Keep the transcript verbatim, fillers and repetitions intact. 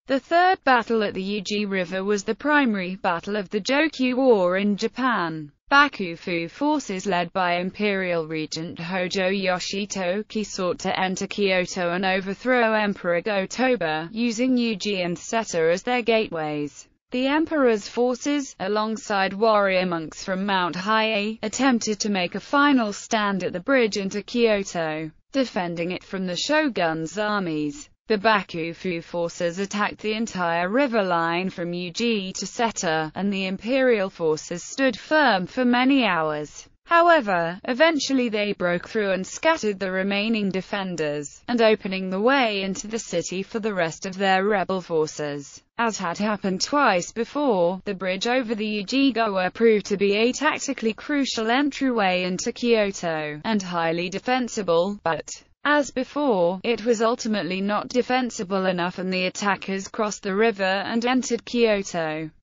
The third battle at the Uji River was the primary battle of the Jokyu War in Japan. Bakufu forces led by Imperial Regent Hojo Yoshitoki sought to enter Kyoto and overthrow Emperor Go-Toba, using Uji and Seta as their gateways. The emperor's forces, alongside warrior monks from Mount Hiei, attempted to make a final stand at the bridge into Kyoto, defending it from the shogun's armies. The Bakufu forces attacked the entire river line from Uji to Seta, and the imperial forces stood firm for many hours. However, eventually they broke through and scattered the remaining defenders, and opening the way into the city for the rest of their rebel forces. As had happened twice before, the bridge over the Ujigawa proved to be a tactically crucial entryway into Kyoto, and highly defensible, but, as before, it was ultimately not defensible enough and the attackers crossed the river and entered Kyoto.